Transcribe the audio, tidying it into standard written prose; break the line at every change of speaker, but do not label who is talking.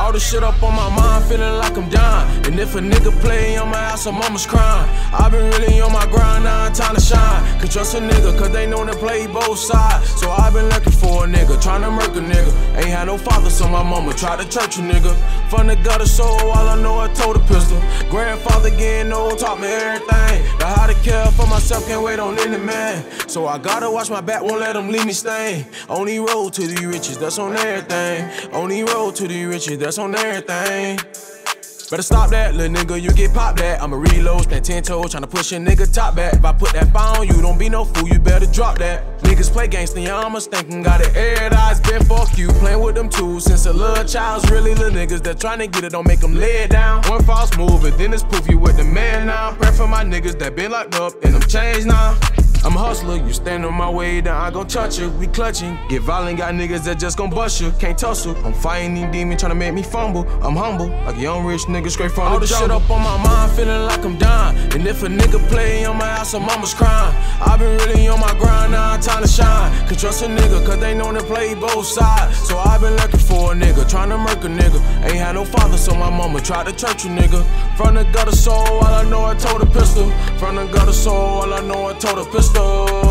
All this shit up on my mind, feeling like I'm dying. And if a nigga play on my ass, her mama's crying. I been really on my grind, now it's time to shine. Can trust a nigga, cause they know to play both sides. So I been looking for a nigga, tryna murk a nigga. Ain't had no father, so my mama tried to church a nigga. From the gutter, so all I know I told a pistol. Grandfather getting old, taught me everything. Now how to care for myself, can't wait on any man. So I gotta watch my back, won't let them leave me stain. Only road to the riches, that's on everything. Only road to the riches, that's on everything. Better stop that, little nigga, you get popped at. I'ma reload, stand 10 toes, tryna push a nigga top back. If I put that fire on you, don't be no fool, you better drop that. Niggas play gangsta, I'ma thinking got it aired. Eyes been fuck you, playing with them tools since a little child's really little niggas that tryna get it, don't make them lay it down. One false move, and then it's poof, you with the man now. Pray for my niggas that been locked up, and them chains now. I'm a hustler, you stand on my way, then I gon' touch you. We clutching, get violent, got niggas that just gon' bust you. Can't tussle, I'm fighting these demons tryna make me fumble. I'm humble, like a young rich nigga straight from all the jungle. All this shit up on my mind, feeling like I'm dying. And if a nigga play on my ass, her mama's crying. I been really on my grind, now it's time to shine. Can trust a nigga, cause they know to play both sides. So I been looking for a nigga, tryna murk a nigga. Ain't had no father, so my mama tried to church a nigga. From the gutter, so all I know I told a pistol. From the gutter, so all I know I told a pistol.